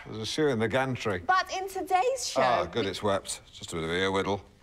There's a shoe in the gantry. But in today's show... Oh, good, it's wept. Just a bit of ear whittle.